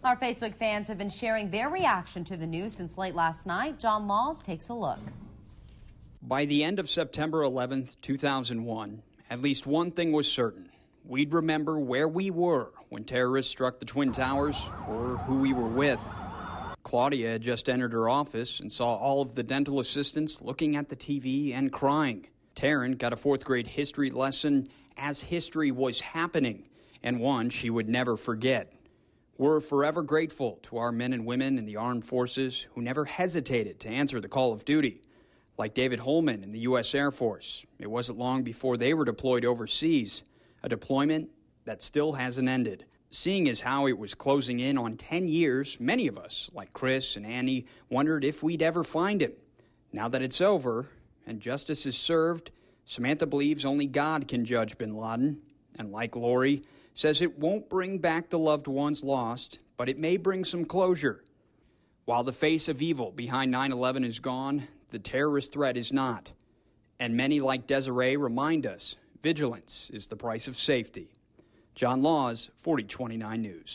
Our Facebook fans have been sharing their reaction to the news since late last night. John Laws takes a look. By the end of September 11th, 2001, at least one thing was certain. We'd remember where we were when terrorists struck the Twin Towers or who we were with. Claudia had just entered her office and saw all of the dental assistants looking at the TV and crying. Taryn got a fourth-grade history lesson as history was happening, and one she would never forget. We're forever grateful to our men and women in the armed forces who never hesitated to answer the call of duty. Like David Holman in the U.S. Air Force, it wasn't long before they were deployed overseas, a deployment that still hasn't ended. Seeing as how it was closing in on 10 years, many of us, like Chris and Annie, wondered if we'd ever find him. Now that it's over and justice is served, Samantha believes only God can judge bin Laden, and like Lori, says it won't bring back the loved ones lost, but it may bring some closure. While the face of evil behind 9/11 is gone, the terrorist threat is not. And many like Desiree remind us vigilance is the price of safety. John Laws, 4029 News.